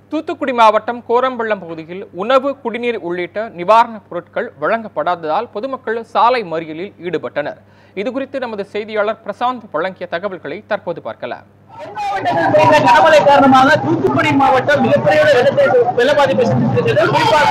தூத்துக்குடி மாவட்டம் கோரம்பள்ளம் பகுதியில் உணவு, குடிநீர் உள்ளிட்ட நிவாரணப் பொருட்கள் வழங்கப்படாததால் பொதுமக்கள் சாலை மறியலில் ஈடுபட்டனர். இதுகுறித்து நமது செய்தியாளர் பிரசாந்த் வழங்கிய தகவல்களை தற்போது பார்க்கலாம். கனமழை காரணமாக தூத்துக்குடி மாவட்டம் மிகப்பெரிய வெள்ள பாதிப்பை சந்தித்திருக்கிறது. குறிப்பாக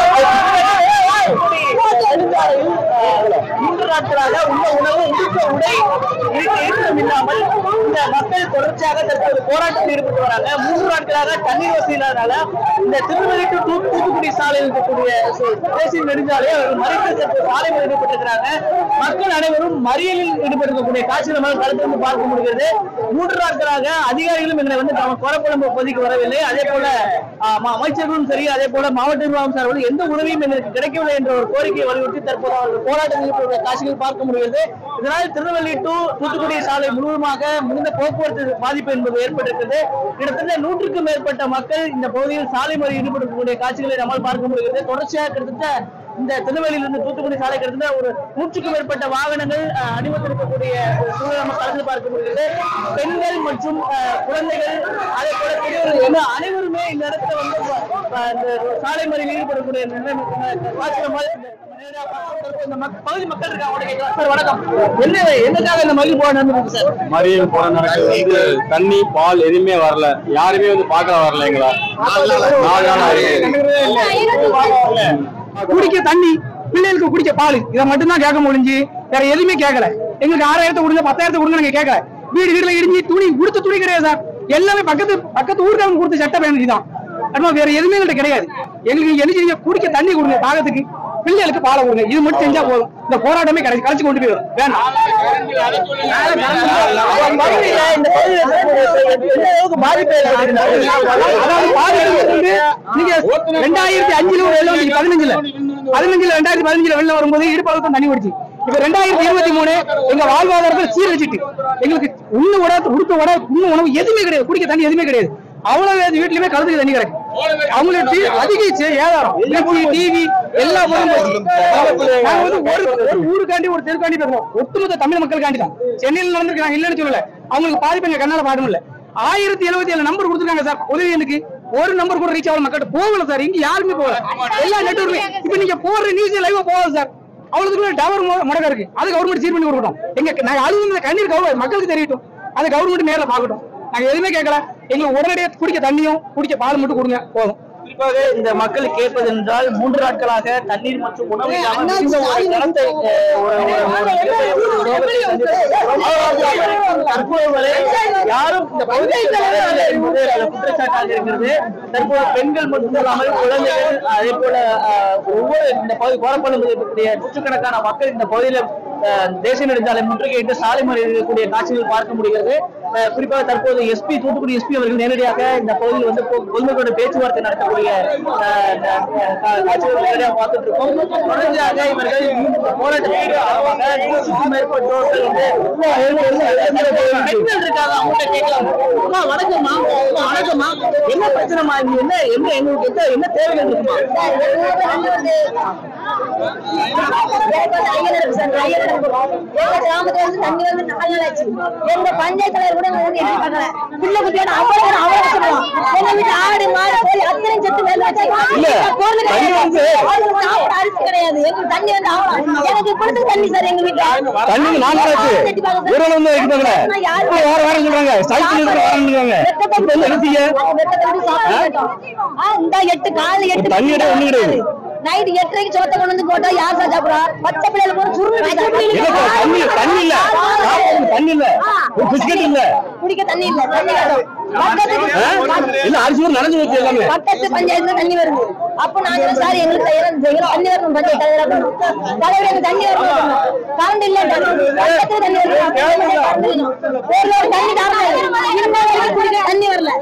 3 நாட்களாக உள்ள உணவு, உடுக்க உடை இல்லாமல் இந்த மக்கள் தொடர்ச்சியாக தற்போது போராட்டத்தில் ஈடுபட்டு வராங்க. 3 நாட்களாக தண்ணீர் வசதி இல்லாதனால இந்த திருநெல்வேலி டு தூத்துக்குடி சாலையில் இருக்கக்கூடிய தேசிய நெடுஞ்சாலையை மறித்து சாலை மறியலில் ஈடுபட்டிருக்கிறாங்க. மக்கள் அனைவரும் மறியலில் ஈடுபட்டிருக்கக்கூடிய காட்சிகளை நம்ம களத்திலிருந்து பார்க்க முடிகிறது. 3 நாட்களாக அதிகாரிகளும் எங்களை வந்து கோரம்பள்ளம் பகுதிக்கு வரவில்லை. அதே போல அமைச்சர்களும் சரி, அதே போல மாவட்ட நிர்வாகம் சார்பில் எந்த உதவியும் எங்களுக்கு கிடைக்கவில்லை என்ற ஒரு கோரிக்கையை வலியுறுத்தி தற்போது அவர்கள் போராட்டத்தில் காட்சிகள் பார்க்க முடிகிறது. இதனால் திருநெல்வேலி டு தூத்துக்குடி சாலை முழுவதுமாக மிகுந்த போக்குவரத்து பாதிப்பு என்பது ஏற்பட்டிருக்கிறது. கிட்டத்தட்ட 100க்கும் மேற்பட்ட மக்கள் இந்த பகுதியில் சாலை மறியலில் ஈடுபடக்கூடிய காட்சிகளை நம்மால் பார்க்க முடிகிறது. தொடர்ச்சியாக கிட்டத்தட்ட இந்த திருநெல்வேலியிலிருந்து தூத்துக்குடி சாலை கிட்டத்தட்ட ஒரு 100க்கும் மேற்பட்ட வாகனங்கள் அணிவகுத்திருக்கக்கூடிய சூழலை நம்ம களத்தில் பார்க்க முடிகிறது. பெண்கள் மற்றும் குழந்தைகள், அதே போல பெரியவர்கள் என அனைவருமே இந்த இடத்துல வந்து சாலை மறியலில் ஈடுபடக்கூடிய பகுதி மக்கள் தண்ணி பால் எதுவுமே வரல, யாருமே வந்து பார்க்க வரல. எங்களா குடிக்க தண்ணி, பிள்ளைகளுக்கு குடிக்க பால், இதை மட்டும்தான் கேட்க முடிஞ்சு, வேற எதுவுமே கேட்கல. எங்களுக்கு 6000 கொடுங்க, 10,000 கொடுங்க நீங்க கேட்கல. வீடுல இடிஞ்சு துணி கொடுத்த துணி கிடையாது சார். எல்லாமே பக்கத்து ஊருக்காரங்க கொடுத்த சட்ட பயணி தான். வேற எதுவுமே எங்கள்கிட்ட கிடையாது. எங்களுக்கு என்ன செய்யுங்க, குடிக்க தண்ணி கொடுங்க, தாகத்துக்கு பிள்ளைகளுக்கு பாலை கொடுங்க. இது மட்டும் செஞ்சா போதும். இந்த போராட்டமே கழிச்சு கொண்டு போயிடும். வேண்டாம். நீங்க 2005 2015 வெள்ளம் வரும்போது இடுப்பளவுக்கு தண்ணி ஓடிச்சு. இப்ப 2023 எங்க வாழ்வாதாரத்தை சீரழிச்சிட்டு எங்களுக்கு உடுக்க உணவு எதுவுமே கிடையாது, குடிக்க தண்ணி எதுவுமே கிடையாது. அவ்வளவு வீட்லயுமே கலந்துக்கு தண்ணி கிடக்கு. அவங்களுக்கு அதிகரிச்சு ஏதாரம் டிவி எல்லா ஒரு ஊருக்காண்டி ஒரு தெருக்காண்டி பேசுறோம். ஒட்டுமொத்த தமிழ் மக்களுக்காண்டி தான். சென்னையில் நடந்திருக்காங்க, இல்லன்னு சொல்லல. அவங்களுக்கு பாதிப்பு எங்க கண்ணால பாட முடியல. 1077 நம்பர் கொடுத்துருக்காங்க சார் உதவி. எனக்கு ஒரு நம்பர் கூட ரீச் ஆகல, மக்கள் போகல சார். இங்க யாருமே போகல, எல்லா நெட்வொர்க்குமே. இப்ப நீங்க போடுற நியூஸ் லைவா போகாது சார். அவ்வளவுக்கு டவர் முடக்க இருக்கு. அது கவர்மெண்ட் சீர் பண்ணி கொடுக்கணும். எங்க நாங்க அழுது கண்ணீர் மக்களுக்கு தெரியட்டும். அது கவர்மெண்ட் நேரில் பார்க்கட்டும். நாங்க எதுவுமே கேட்கல. எங்களுக்கு உடனடியாக குடிக்க தண்ணியும் குடிக்க பால் மட்டும் கொடுங்க போதும். குறிப்பாக இந்த மக்கள் கேட்பது என்றால் 3 நாட்களாக தண்ணீர் மற்றும் உணவு யாரும் இந்த குற்றச்சாட்டாக இருக்கிறது. தற்போது பெண்கள் மட்டும் இல்லாமல் குழந்தைகள், அதே போல ஒவ்வொரு இந்த பகுதி கோரம்பள்ளம் இருக்கக்கூடிய நூற்றுக்கணக்கான மக்கள் இந்த பகுதியில் தேசிய நெடுஞ்சாலை முற்றுகையிட்டு சாலை மறியலில் இருக்கக்கூடிய காட்சிகள் பார்க்க முடிகிறது. குறிப்பாக தற்போது தூத்துக்குடி எஸ்பி அவர்கள் நேரடியாக இந்த பகுதியில் வந்து பொதுமக்களோட பேச்சுவார்த்தை நடத்தக்கூடிய காட்சிகள் நேரடியாக பார்த்துட்டு இருக்கோம். தொடர்ச்சியாக இவர்கள் போராட்டத்தில் மேற்பட்டோர்கள் இருக்காங்க. அவங்கள்ட்ட கேட்கலாம். வணக்கம்மா, வணக்கம்மா, என்ன பிரச்சனைமா? என்ன எங்களுக்கு என்ன தேவைகள் இருக்குமா? கிராமத்துல வந்து தண்ணி வந்து 4 நாள் ஆச்சு. எங்க பஞ்சாயத்து தலைவர் கூட பிள்ளை குட்டியோட எங்க வீட்டு ஆடு மாடு கோழி அத்தனையும் செத்து அரிசி கிடையாது. எங்களுக்கு தண்ணி வந்து எனக்கு இப்படி தண்ணி சார். எங்க வீட்டுல இந்த 8 காலை 8 நைட் 8:30 சோத்த கொண்டு வந்து போட்டா யார் சார் சாப்பிடுறா? பச்சை பிள்ளைல போற சுருங்க குடிக்க தண்ணி இல்ல. பக்கத்து பஞ்சாயத்துல தண்ணி வருது. அப்ப நாங்க சார் எங்களுக்கு தண்ணி வரணும். பஞ்சாயத்து தலைவர் எங்க தண்ணி வரணும். கரண்ட் இல்ல, பக்கத்துல தண்ணி வருது. தண்ணி தண்ணி வரல.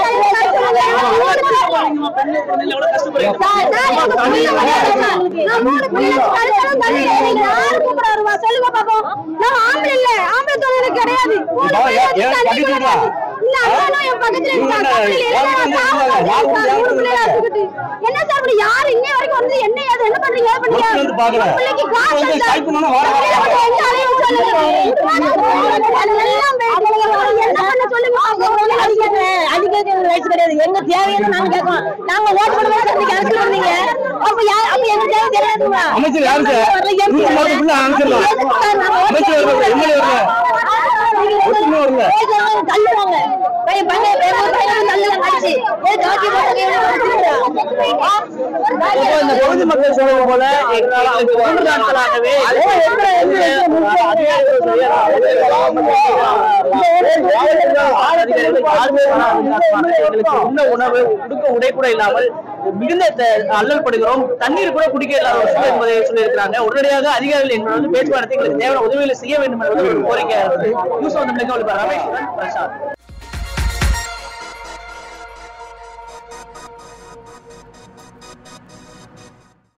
சொல்லுங்க பாப்போம். நான் ஆம்பளை இல்ல, ஆம்பளை தொழில் கிடையாது. என்ன சார் யாரு இன்ன வரைக்கும் வந்து என்ன பண்றீங்க? எங்க தேவையான நாங்க கேட்கோம். நாங்க ஓட்டு போடும்போது அரசியல் வந்தீங்க. அப்ப எங்க தேவை தெரியாதுமா? அமைச்சர் யாரு சார்? தள்ளுவாங்க. இந்த பகுதி மக்கள் சொல்வது போல எங்களுக்கு 3 நாட்களாகவே உண்ண உணவு உடுக்க உடை கூட இல்லாமல் மிகுந்த அல்லல் படுகிறோம். தண்ணீர் கூட குடிக்க இல்லாத ஒரு சூழல் என்பதை சொல்லியிருக்கிறாங்க. உடனடியாக அதிகாரிகள் எங்களோட பேச்சுவார்த்தை எங்களுக்கு தேவையான உதவிகளை செய்ய வேண்டும் என்பது ஒரு கோரிக்கை. நியூஸ் வந்து ரமேஷ் பிரசாத்.